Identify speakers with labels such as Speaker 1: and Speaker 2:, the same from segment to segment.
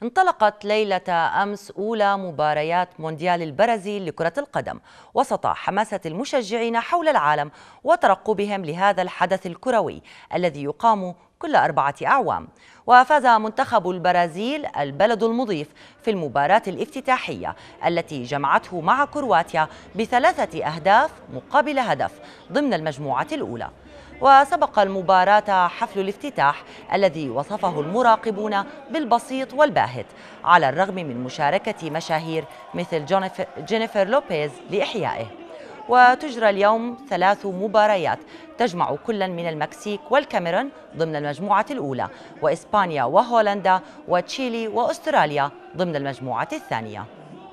Speaker 1: انطلقت ليلة أمس أولى مباريات مونديال البرازيل لكرة القدم وسط حماسة المشجعين حول العالم وترقبهم لهذا الحدث الكروي الذي يقام كل 4 أعوام. وفاز منتخب البرازيل البلد المضيف في المباراة الافتتاحية التي جمعته مع كرواتيا ب3 أهداف مقابل هدف ضمن المجموعة الأولى. وسبق المباراة حفل الافتتاح الذي وصفه المراقبون بالبسيط والباهت على الرغم من مشاركة مشاهير مثل جينيفر لوبيز لإحيائه. وتجرى اليوم 3 مباريات تجمع كلا من المكسيك والكاميرون ضمن المجموعة الأولى، وإسبانيا وهولندا وتشيلي وأستراليا ضمن المجموعة الثانية.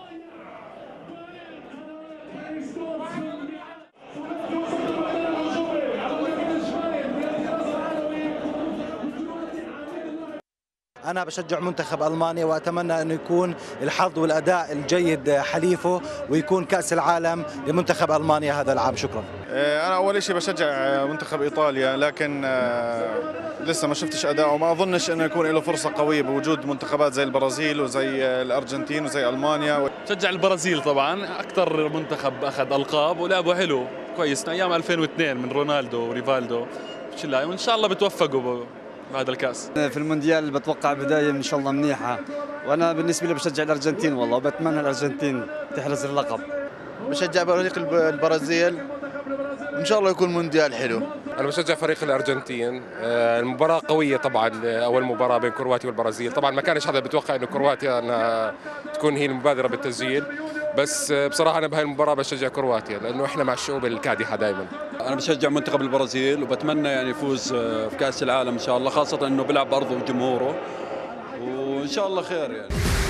Speaker 2: أنا بشجع منتخب ألمانيا وأتمنى أنه يكون الحظ والأداء الجيد حليفه ويكون كأس العالم لمنتخب ألمانيا هذا العام. شكرا.
Speaker 3: أنا أول شيء بشجع منتخب إيطاليا، لكن لسه ما شفتش أداءه وما أظنش أنه يكون له فرصة قوية بوجود منتخبات زي البرازيل وزي الأرجنتين وزي ألمانيا.
Speaker 4: بشجع البرازيل طبعا، أكثر منتخب أخذ ألقاب ولعبه حلو كويس من أيام 2002 من رونالدو وريفالدو، وإن شاء الله بتوفقوا بهذا الكاس.
Speaker 5: في المونديال بتوقع بداية إن شاء الله منيحة، وأنا بالنسبة لي بشجع الأرجنتين والله، وبتمنى الأرجنتين تحرز اللقب.
Speaker 6: بشجع فريق البرازيل، إن شاء الله يكون مونديال حلو.
Speaker 7: أنا بشجع فريق الأرجنتين. المباراة قوية طبعا، أول مباراة بين كرواتيا والبرازيل. طبعا ما كانش حدا بيتوقع إنه كرواتيا أنها تكون هي المبادرة بالتسجيل، بس بصراحة أنا بهاي المباراة بشجع كرواتيا لأنه إحنا مع الشعوب الكادحة دائما.
Speaker 8: أنا بشجع منتخب البرازيل وبتمنى يعني يفوز في كأس العالم إن شاء الله، خاصة إنه بيلعب بأرضه وجمهوره، وإن شاء الله خير يعني.